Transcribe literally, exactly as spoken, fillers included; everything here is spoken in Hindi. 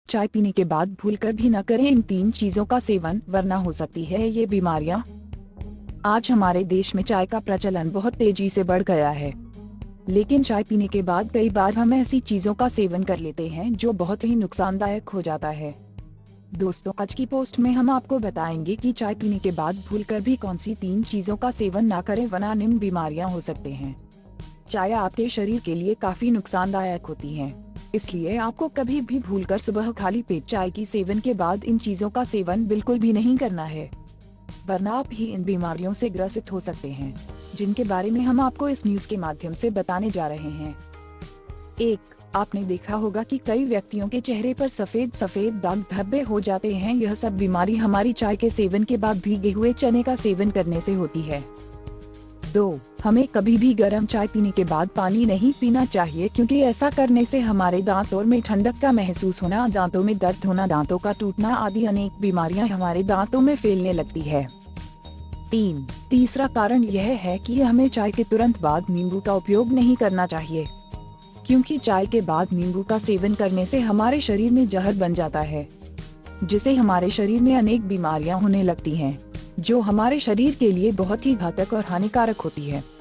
चाय पीने के बाद भूलकर भी न करें इन तीन चीजों का सेवन, वरना हो सकती है ये बीमारियां। आज हमारे देश में चाय का प्रचलन बहुत तेजी से बढ़ गया है, लेकिन चाय पीने के बाद कई बार हम ऐसी चीजों का सेवन कर लेते हैं जो बहुत ही नुकसानदायक हो जाता है। दोस्तों, आज की पोस्ट में हम आपको बताएंगे कि चाय पीने के बाद भूलकर भी कौन सी तीन चीजों का सेवन ना करें, वरना निम्न बीमारियां हो सकते हैं। चाय आपके शरीर के लिए काफी नुकसानदायक होती है, इसलिए आपको कभी भी भूलकर सुबह खाली पेट चाय की सेवन के बाद इन चीजों का सेवन बिल्कुल भी नहीं करना है, वरना आप ही इन बीमारियों से ग्रसित हो सकते हैं, जिनके बारे में हम आपको इस न्यूज के माध्यम से बताने जा रहे हैं। एक, आपने देखा होगा कि कई व्यक्तियों के चेहरे पर सफेद सफेद दाग धब्बे हो जाते हैं। यह सब बीमारी हमारी चाय के सेवन के बाद भीगे हुए चने का सेवन करने से होती है। दो, हमें कभी भी गर्म चाय पीने के बाद पानी नहीं पीना चाहिए, क्योंकि ऐसा करने से हमारे दांतों में ठंडक का महसूस होना, दांतों में दर्द होना, दांतों का टूटना आदि अनेक बीमारियां हमारे दांतों में फैलने लगती है। तीन, तीसरा कारण यह है कि हमें चाय के तुरंत बाद नींबू का उपयोग नहीं करना चाहिए, क्योंकि चाय के बाद नींबू का सेवन करने से हमारे शरीर में जहर बन जाता है, जिससे हमारे शरीर में अनेक बीमारियां होने लगती हैं, जो हमारे शरीर के लिए बहुत ही घातक और हानिकारक होती है।